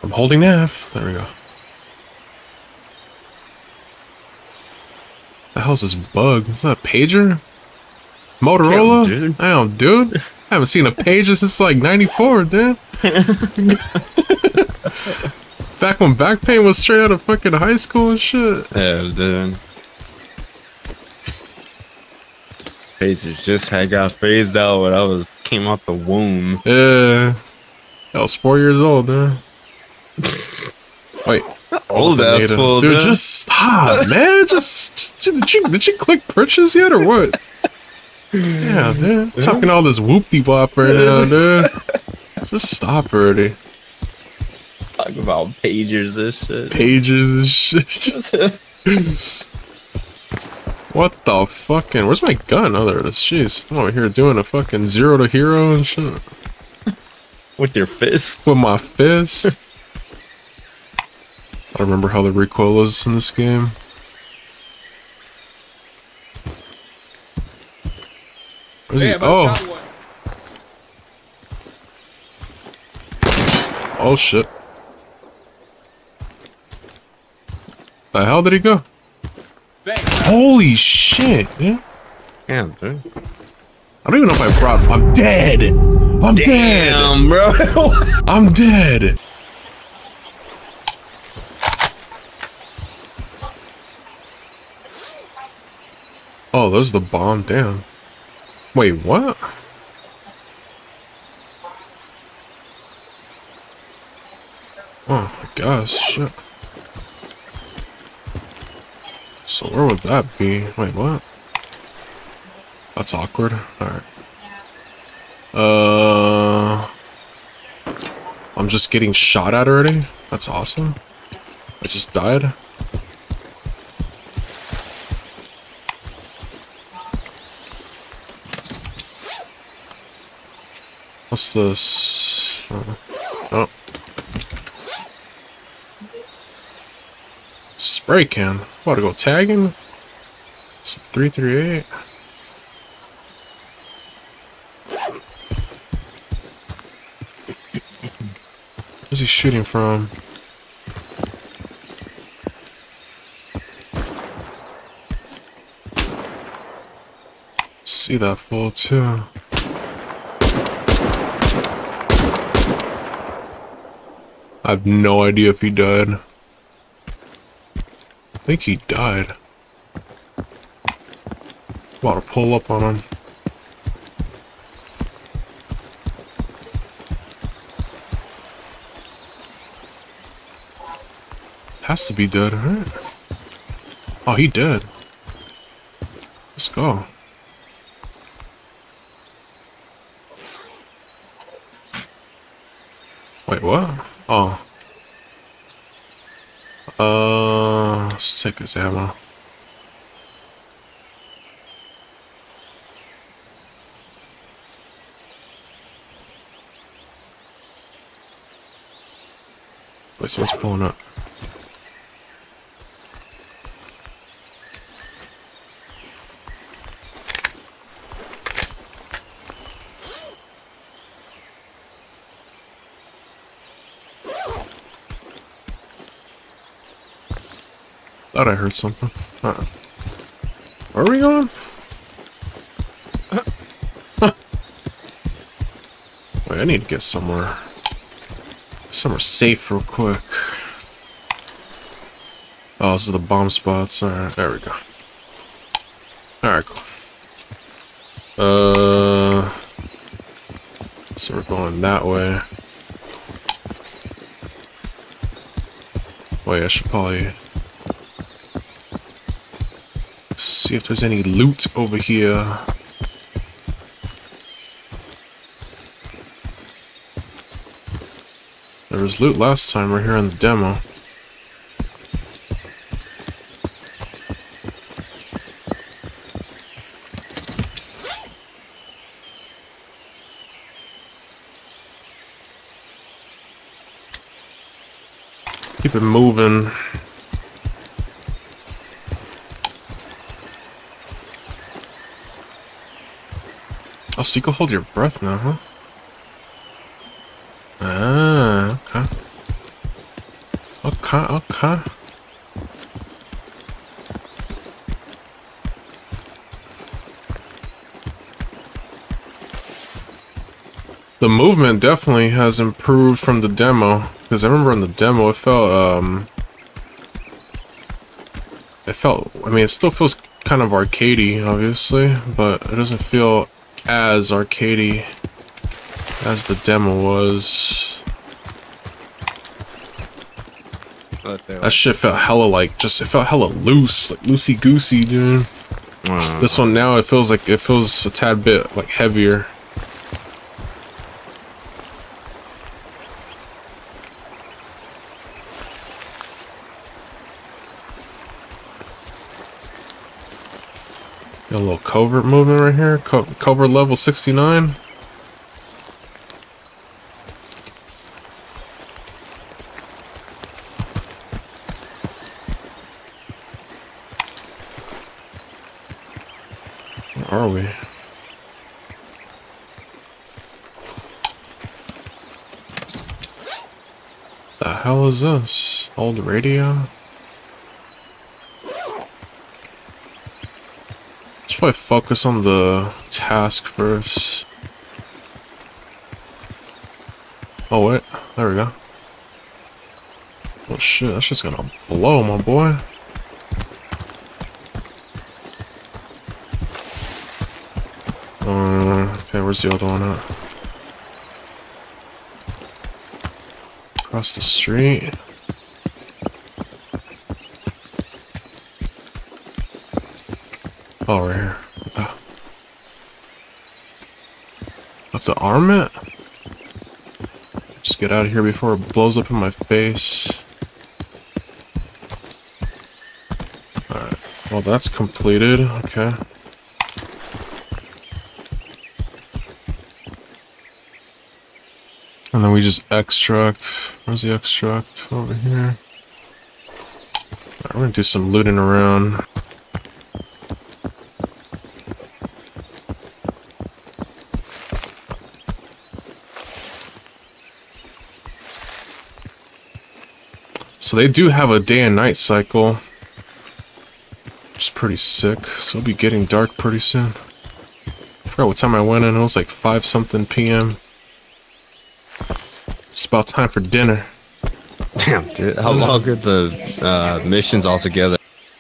I'm holding F. There we go. The hell's this bug? Is that a pager? Motorola? Damn, dude. I haven't seen a pager since like 94, dude. Back when back pain was straight out of fucking high school and shit. Yeah, dude. Pagers just had got phased out when I came out the womb. Yeah. I was 4 years old, dude. Wait. Old ass fool, dude. Just stop, man. Just did you click purchase yet or what? Yeah, dude. Talking all this whoop-de-wop right now, dude. Just stop already. Talk about pagers and shit. Pagers and shit. What the fucking... Where's my gun? Oh, there it is. Jeez. I'm over here doing a fucking 0 to hero and shit. With your fist? With my fist. I don't remember how the recoil is in this game. Where's he? Oh. Oh shit. The hell did he go? Holy shit, dude. Damn, dude. I don't even know if I brought him. I'm dead. I'm dead. Bro. I'm dead. Oh, there's the bomb. Damn. Wait, what? Oh my gosh, shit. So where would that be? Wait, what? That's awkward. Alright. I'm just getting shot at already? That's awesome. I just died. What's this? Oh. Spray can. About to go tagging? Some 338. Where's he shooting from? See that fool too. I have no idea if he died. I think he died. About to pull up on him. Has to be dead, right? Oh, he dead. Let's go. Wait, what? Oh. Let's take his ammo. Wait, someone's pulling up. Thought I heard something. Where are we going? Wait, I need to get somewhere safe real quick. Oh, this is the bomb spots. Alright, there we go. Alright, cool. So we're going that way. Wait, I should probably see if there's any loot over here. There was loot last time right here in the demo. Keep it moving. Oh, so you can hold your breath now, huh? Ah, okay. okay. The movement definitely has improved from the demo, because I remember in the demo it felt, I mean, it still feels kind of arcadey, obviously, but it doesn't feel as arcadey as the demo was. That shit felt hella like, it felt hella loose, like loosey-goosey, dude. This one now, it feels a tad bit, like, heavier. Got a little covert movement right here. Covert level 69. Where are we? The hell is this? Old radio? Probably focus on the task first. Oh wait, there we go. Oh shit, that's just gonna blow, my boy. Okay, where's the other one at? Across the street. Oh, right here. Have to arm it? Just get out of here before it blows up in my face. Alright. Well, that's completed. Okay. And then we just extract. Where's the extract? Over here. Alright, we're gonna do some looting around. So they do have a day and night cycle, which is pretty sick. So it'll be getting dark pretty soon. I forgot what time I went in. It was like 5-something p.m. It's about time for dinner. Damn, dude. How long are the missions altogether?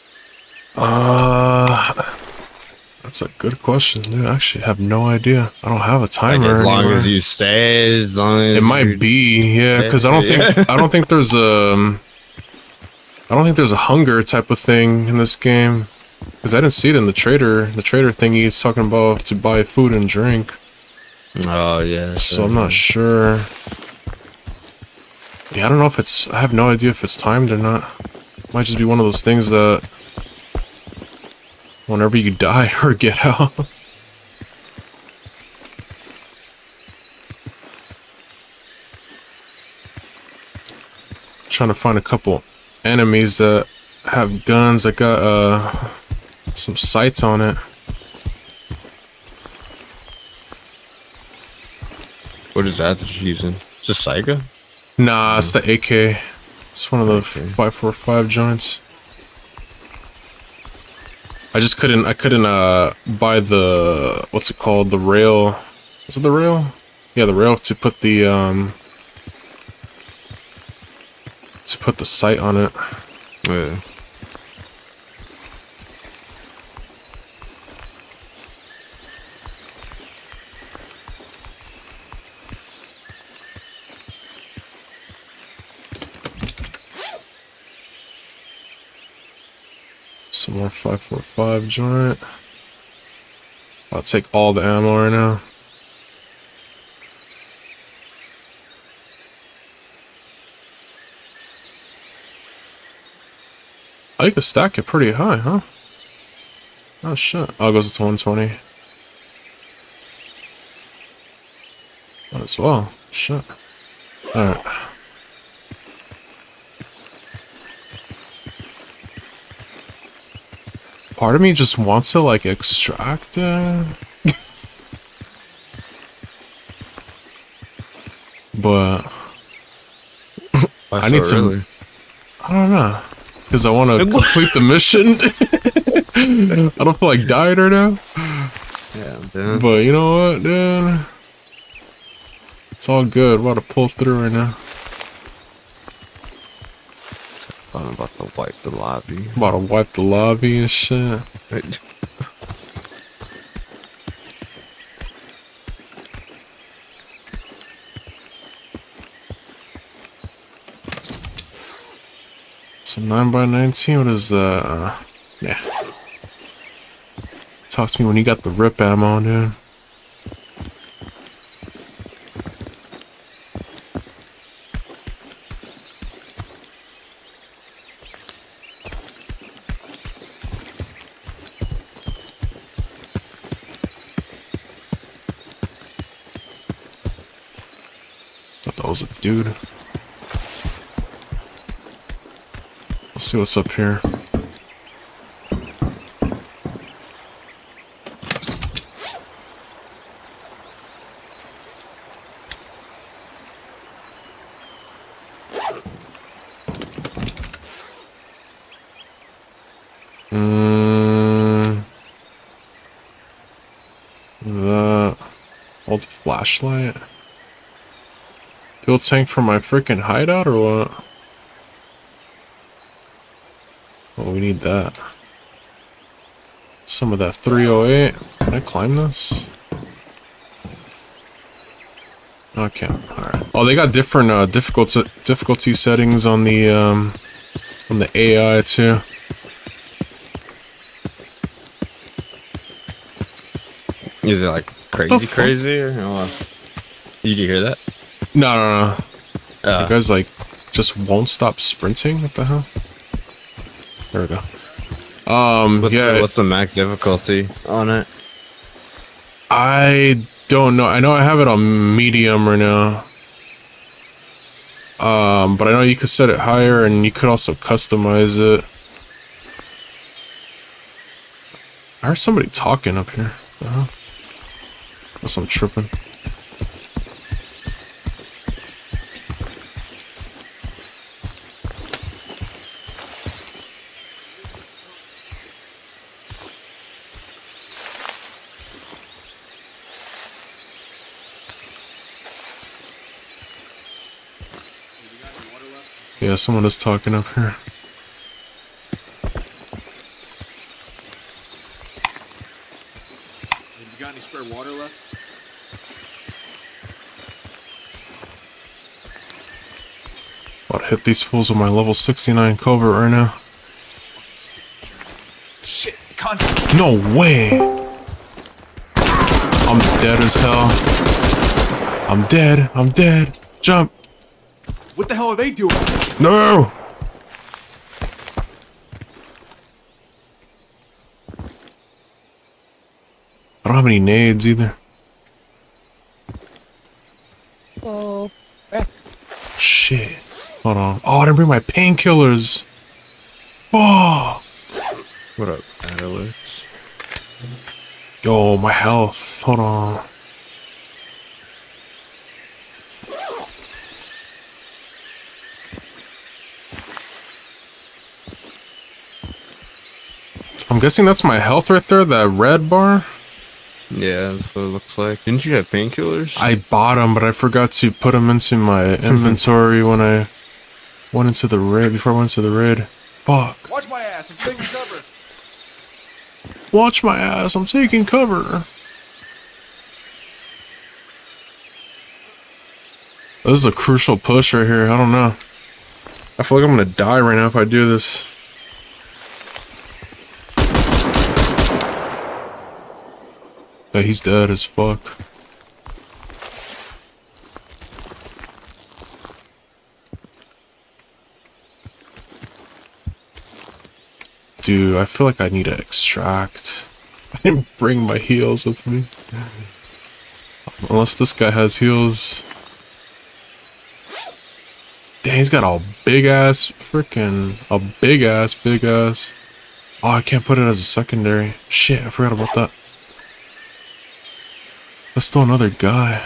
That's a good question, dude. I actually have no idea. I don't have a timer. Like as long anymore. as you stay, as long as it might be, yeah. Because I don't think there's a hunger type of thing in this game. Because I didn't see it in the trader thing. He's talking about to buy food and drink. Oh yeah. So I'm not sure. Yeah, I don't know if it's. I have no idea if it's timed or not. It might just be one of those things that whenever you die or get out. Trying to find a couple enemies that have guns that got some sights on it. What is that you're using? Just Saiga? Nah, it's the AK. It's one of the 5.45 joints. I just couldn't buy the, what's it called, the rail. Is it the rail? Yeah, the rail to put the sight on it. Yeah. Some more 5.45 joint. I'll take all the ammo right now. Oh, you can stack it pretty high, huh? Oh shit. Oh, it goes to 120. Might as well. Shit. Alright. Part of me just wants to, like, extract it. But I need some... I don't know. Because I want to complete the mission. I don't feel like dying right now. Yeah, I'm down. But you know what, dude? It's all good. I'm about to pull through right now. I'm about to wipe the lobby. I'm about to wipe the lobby and shit. So 9x19, what is that? Yeah. Talk to me when you got the rip ammo, dude. Thought that was a dude. Let's see what's up here. The old flashlight. Fuel tank for my freaking hideout or what? Oh, we need that. Some of that 308. Can I climb this? No, I can't. Alright. Oh, they got different difficulty settings on the AI too. Is it like crazy or what? You can hear that? No. You guys like just won't stop sprinting? What the hell? There we go. What's the max difficulty on it? I don't know. I know I have it on medium right now. But I know you could set it higher and you could also customize it. I heard somebody talking up here. Guess I'm tripping. Yeah, someone is talking up here. You got any spare water left? About to hit these fools with my level 69 covert right now. Shit, contact. No way! I'm dead as hell. I'm dead. Jump! What the hell are they doing? No! I don't have any nades either. Oh. Shit. Hold on. Oh, I didn't bring my painkillers. Oh! What up, Alex? Yo, my health. Hold on. I'm guessing that's my health right there, that red bar. Yeah, that's what it looks like. Didn't you have painkillers? I bought them, but I forgot to put them into my inventory when I went into the raid, before I went to the raid. Fuck. Watch my ass, I'm taking cover. Watch my ass, I'm taking cover. This is a crucial push right here, I don't know. I feel like I'm gonna die right now if I do this. Yeah, he's dead as fuck. Dude, I feel like I need to extract. I didn't bring my heals with me. Unless this guy has heals. Dang, he's got a big ass. Oh, I can't put it as a secondary. Shit, I forgot about that. That's still another guy.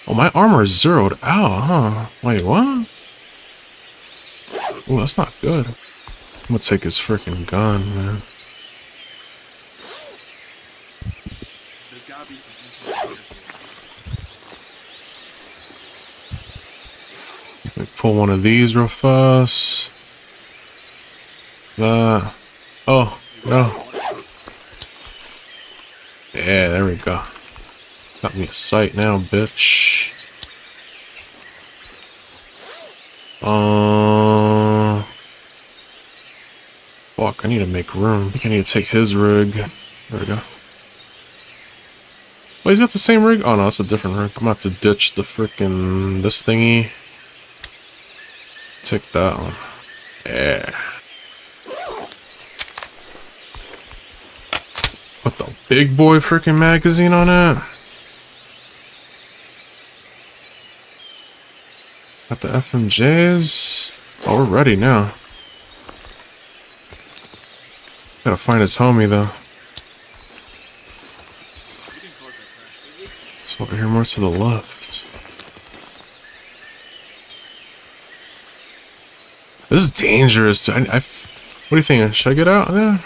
Oh, my armor is zeroed out, huh? Wait, what? Oh, that's not good. I'm gonna take his freaking gun, man. There's gotta be some intel. Let me pull one of these real fast. That. Oh, no. Yeah, there we go. Got me a sight now, bitch. Fuck, I need to make room. I think I need to take his rig. There we go. Oh, he's got the same rig? Oh no, that's a different rig. I'm gonna have to ditch the frickin' this thingy. Take that one. Yeah. Put the big boy frickin' magazine on it. Got the FMJs. Oh, we're ready now. Gotta find his homie though. It's over here more to the left. This is dangerous. What do you think? Should I get out there?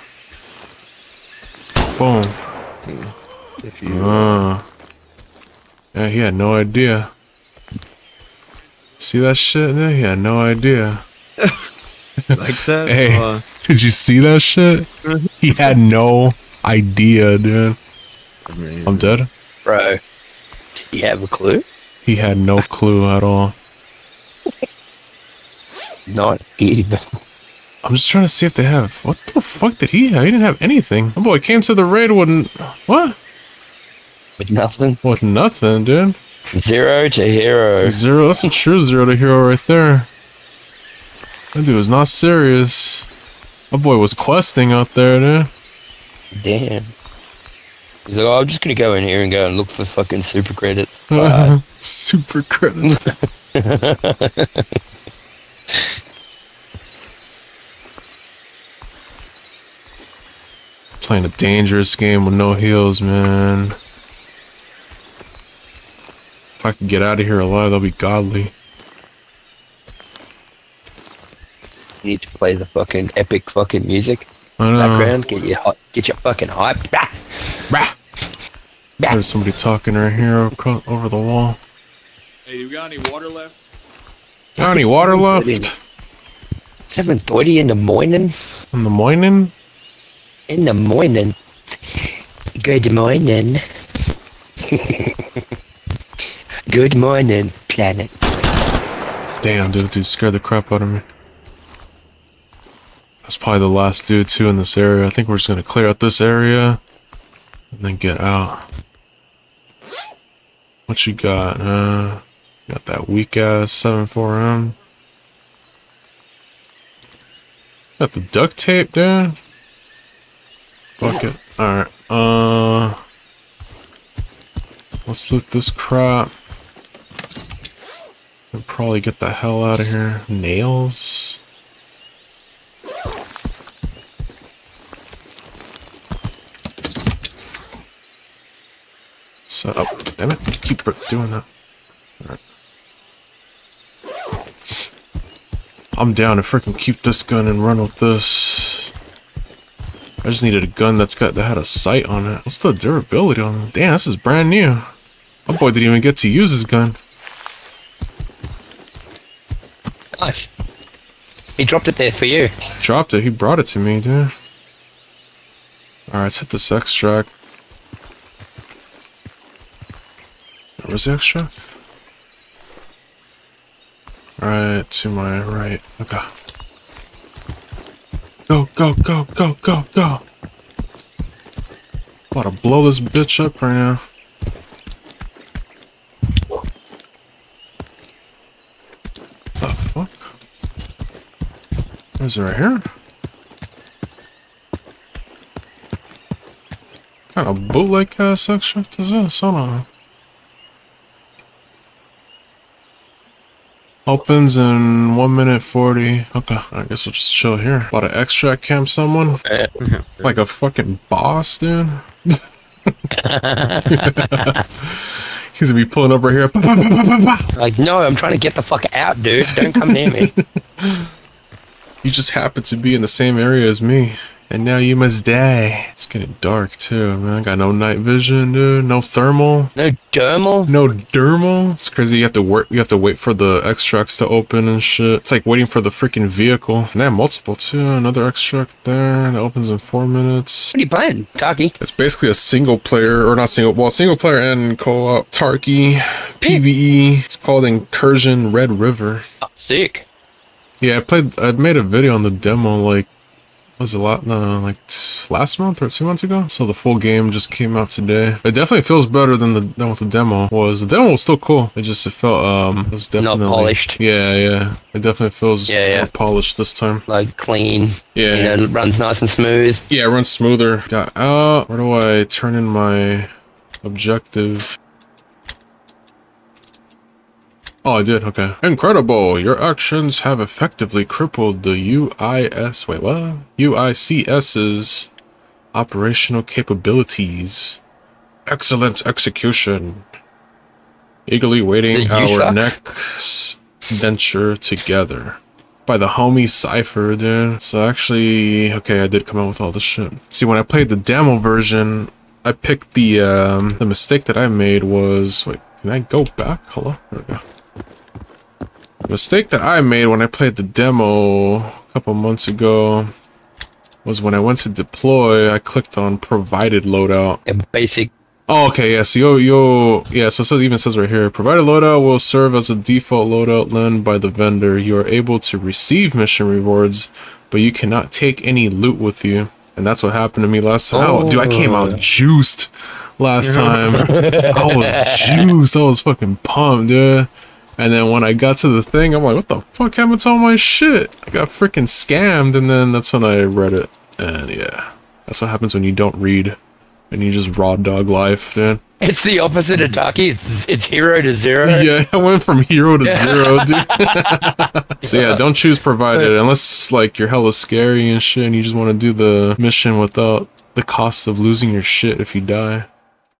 Boom. If you Yeah, he had no idea. See that shit there? He had no idea. like that, Hey, did you see that shit? He had no idea, dude. amazing. I'm dead. Bro, do you have a clue? He had no clue at all. Not even. I'm just trying to see if they have. What the fuck did he have? He didn't have anything. Oh boy, came to the raid with what? With nothing. With nothing, dude. 0 to hero. Zero. That's a true 0 to hero right there. That dude was not serious. My boy was questing out there, dude. Damn. He's like, oh, I'm just gonna go in here and go and look for fucking super credit. Bye. Super credit. Playing a dangerous game with no heals, man. If I can get out of here alive, that'll be godly. You need to play the fucking epic fucking music. I know. Background, get your fucking hype. Bah! Bah! Bah! There's somebody talking right here over the wall. Hey, you got any water left? Got any water left? 7:30 in the morning. In the morning? In the morning. Good morning. Good morning, planet. Damn, dude scared the crap out of me. That's probably the last dude too in this area. I think we're just gonna clear out this area and then get out. What you got? Got that weak ass 7.4M. Got the duct tape, dude. Fuck it. Alright, let's loot this crap. And probably get the hell out of here. Nails. Set up. Damn it. Keep doing that. Alright. I'm down to freaking keep this gun and run with this. I just needed a gun that had a sight on it. What's the durability on it? Damn, this is brand new. My boy didn't even get to use his gun. Nice. He dropped it there for you. Dropped it. He brought it to me, dude. Alright, let's hit this extract. Where's the extract? Alright, to my right. Okay. Go, go, go, go, go, go. About to blow this bitch up right now. The fuck? Is it right here? What kind of bootleg ass extract is this? Hold on. Opens in 1 minute 40. Okay, I guess we'll just chill here. About to extract camp someone. Like a fucking boss, dude. He's gonna be pulling up right here. Bah, bah, bah, bah, bah, bah. Like, no, I'm trying to get the fuck out, dude. Don't come near me. You just happen to be in the same area as me. And now you must die. It's getting dark too, man. I got no night vision, dude. No thermal. No dermal? No dermal. It's crazy. You have to work. You have to wait for the extracts to open and shit. It's like waiting for the freaking vehicle. And they have multiple too. Another extract there that opens in 4 minutes. What are you playing, Taki? It's basically a single player, or not single. Well, single player and co-op. Tarkov PVE. It's called INCURSION Red River. Oh, sick. Yeah, I'd made a video on the demo like. Was a lot like last month or 2 months ago, so the full game just came out today. It definitely feels better than what the demo was. The demo was still cool. It felt it was definitely not polished. Yeah. It definitely feels more polished this time. Like clean. Yeah. You know, it runs nice and smooth. Yeah, it runs smoother. Got out. Where do I turn in my objective? Oh, I did, okay. Incredible! Your actions have effectively crippled the UICS's operational capabilities. Excellent execution. Eagerly waiting our next venture together. By the homie Cypher, dude. So actually, okay, I did come out with all this shit. See, when I played the demo version, I picked the mistake that I made was... Wait, can I go back? Hello? There we go. The mistake that I made when I played the demo a couple months ago was when I went to deploy, I clicked on provided loadout. A basic. Oh, okay, yeah, so so it even says right here, provided loadout will serve as a default loadout lent by the vendor. You are able to receive mission rewards, but you cannot take any loot with you. And that's what happened to me last time. Oh, dude, I came out juiced last time. I was juiced. I was fucking pumped, dude. And then when I got to the thing, I'm like, what the fuck happened to all my shit? I got freaking scammed, and then that's when I read it. And yeah, that's what happens when you don't read, and you just raw dog life, dude. It's the opposite of Taki. It's 0 to 0. Yeah, I went from 0 to 0, dude. So yeah, don't choose provided, unless like you're hella scary and shit, and you just want to do the mission without the cost of losing your shit if you die.